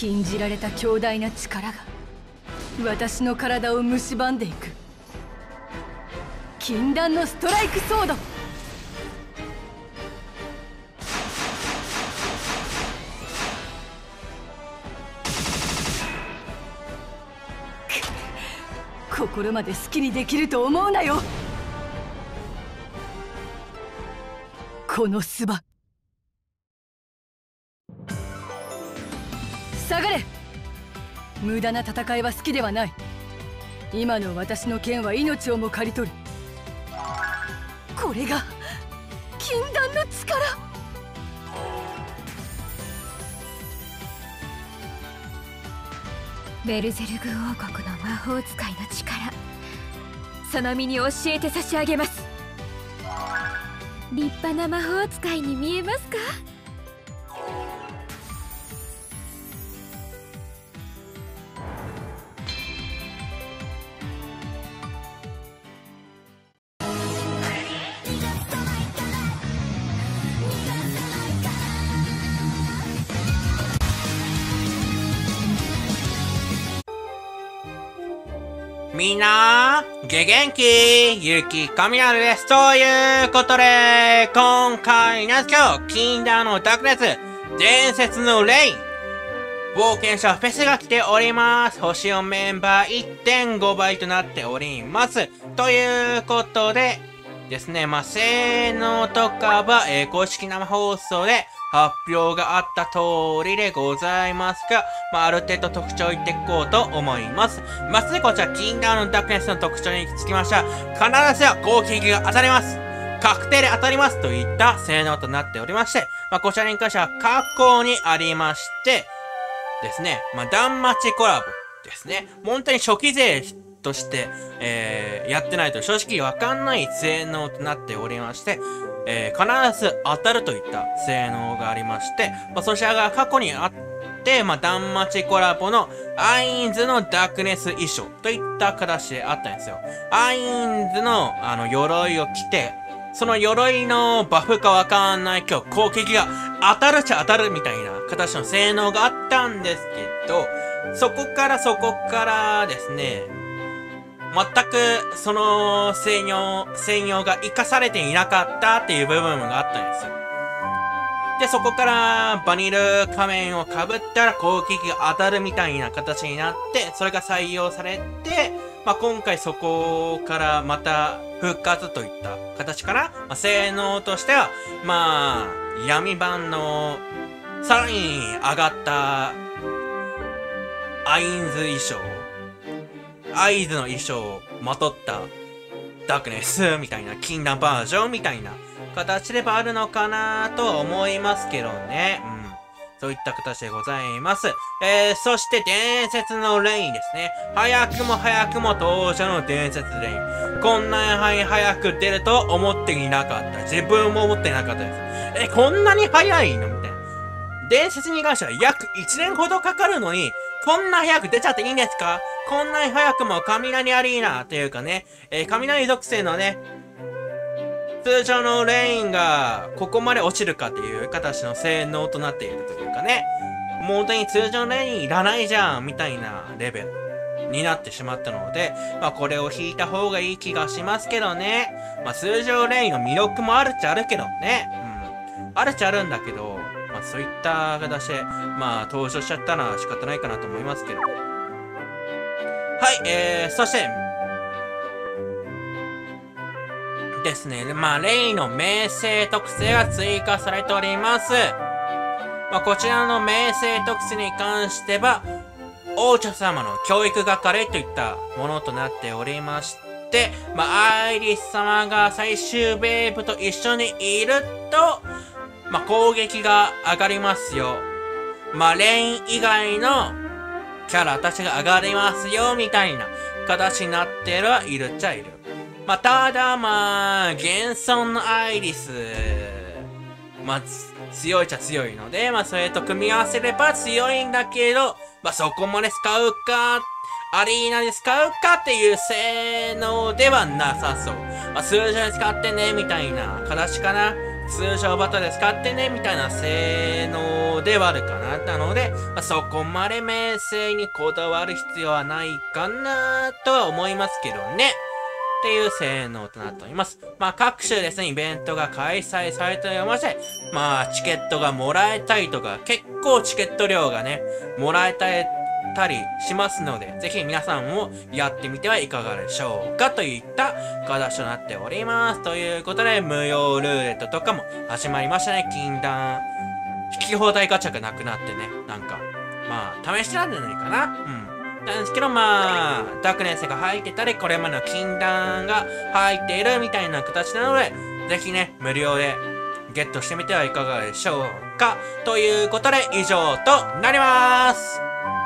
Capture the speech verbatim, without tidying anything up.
禁じられた強大な力が私の体を蝕んでいく。禁断のストライクソード。心まで好きにできると思うなよ、このスバ。下がれ。無駄な戦いは好きではない。今の私の剣は命をも刈り取る。これが禁断の力。 ベルゼルグ王国の魔法使いの力、その身に教えて差し上げます。立派な魔法使いに見えますか？ みんな、げ元気、ゆきかみなるです。ということで、今回なんですけど、禁断のダークネス、伝説のレイン、冒険者フェスが来ております。星よんメンバー いってんご 倍となっております。ということで、ですね、まあ、性能とかは、えー、公式生放送で、発表があった通りでございますが、まあ、ある程度特徴を言っていこうと思います。まずこちら、禁断のダークネスの特徴につきましては、必ずや攻撃が当たります。確定で当たりますといった性能となっておりまして、まあ、こちらに関しては過去にありまして、ですね、まあ、ダンマチコラボですね。本当に初期勢として、えー、やってないと正直わかんない性能となっておりまして、えー、必ず当たるといった性能がありまして、まあ、そちらが過去にあって、まあ、ダンマチコラボのアインズのダークネス衣装といった形であったんですよ。アインズのあの鎧を着て、その鎧のバフかわかんないけど、攻撃が当たるっちゃ当たるみたいな形の性能があったんですけど、そこからそこからですね、全くその専用、専用が活かされていなかったっていう部分があったんですよ。で、そこからバニル仮面を被ったら攻撃が当たるみたいな形になって、それが採用されて、まあ、今回そこからまた復活といった形かな。まあ、性能としては、まあ、闇版のさらに上がったアインズ衣装。アイズの衣装をまとったダークネスみたいな禁断バージョンみたいな形ではあるのかなとは思いますけどね。うん。そういった形でございます。えー、そして伝説のレインですね。早くも早くも登場の伝説レイン。こんなに早く出ると思っていなかった。自分も思っていなかったです。え、こんなに早いのみたいな。伝説に関しては約いちねんほどかかるのに、こんな早く出ちゃっていいんですか？こんなに早くも雷アリーナというかね、えー、雷属性のね、通常のレインがここまで落ちるかっていう形の性能となっているというかね、もう本当に通常のレインいらないじゃんみたいなレベルになってしまったので、まあこれを引いた方がいい気がしますけどね。まあ通常レインの魅力もあるっちゃあるけどね。うん。あるっちゃあるんだけど、まあそういった形で、まあ登場しちゃったのは仕方ないかなと思いますけど。はい、えー、そして、ですね、まあ、レイの名声特性が追加されております。まあ、こちらの名声特性に関しては、王女様の教育係といったものとなっておりまして、まあ、アイリス様が最終ベーブと一緒にいると、まあ、攻撃が上がりますよ。まあ、レイン以外のキャラたちが上がりますよ、みたいな形になってるはいるっちゃいる。まあ、ただまあ、現存のアイリス、まあ、強いっちゃ強いので、まあ、それと組み合わせれば強いんだけど、まあ、そこまで使うか、アリーナで使うかっていう性能ではなさそう。まあ、数字で使ってね、みたいな形かな。 通常バトルで使ってねみたいな性能ではあるかな。なので、まあ、そこまで名声にこだわる必要はないかなとは思いますけどね。っていう性能となっております。まあ各種ですね、イベントが開催されておりまして、まあチケットがもらえたりとか、結構チケット料がね、もらえたりしますので、ぜひ皆さんもやってみてはいかがでしょうかといった形となっております。ということで、無料ルーレットとかも始まりましたね。禁断、引き放題ガチャがなくなってね、なんか、まあ試してなんじゃないかな。うん。なんですけど、まあ、ダークネスが入ってたり、これまでの禁断が入っているみたいな形なので、ぜひね、無料でゲットしてみてはいかがでしょうか。ということで、以上となります。